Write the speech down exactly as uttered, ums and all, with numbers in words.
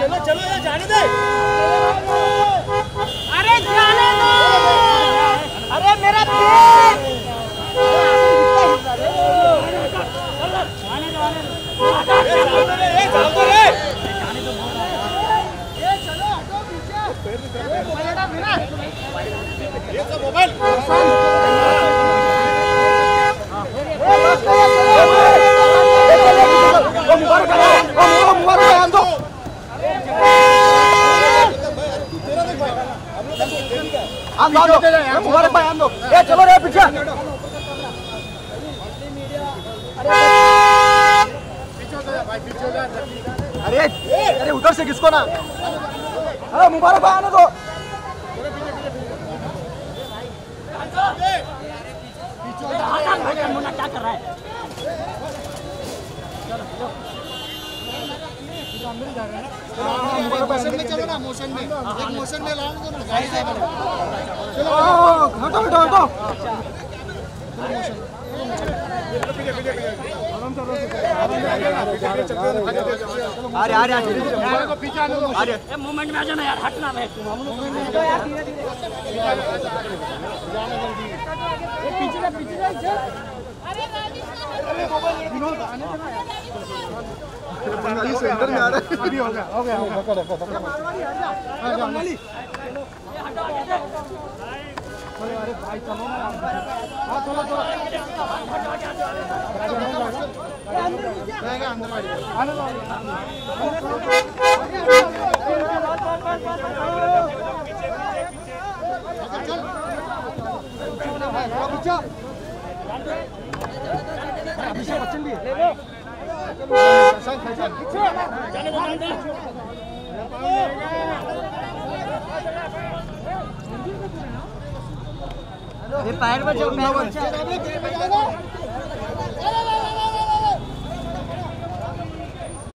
चलो चलो यार जाने दे। अरे जाने दो। अरे मेरा पेट। जाने दो आने दो। ए जाओ तो रे। जाने दो बोल रहा है। ए चलो हटो पीछे। मोबाइल मेरा। ये सब मोबाइल। ओ मुबारक भाई ओ मुबारक भाई आंदो तेरा देख भाई आंदो आंदो मुबारक भाई आंदो ए चलो रे पीछे पीछे हो जा भाई पीछे हो जा अरे अरे उधर से किसको ना अरे मुबारक भाई आने दो पीछे हो जा मुन्ना क्या कर रहा है मोशन में चलो ना मोशन में एक मोशन में लाने दो ना गाड़ी से चलो हटो हटो हटो अरे अरे अरे मूवमेंट में आ जाना यार हटना मैं पीछे का पीछे का अरे बंगाली सेंटर में आ रहा है अभी हो गया हो गया पकड़ पकड़ बंगाली अरे भाई चलो ना हां चलो चलो अंदर आने दो अभिषेक बच्चन भी ले लो ये पैर में जो पैर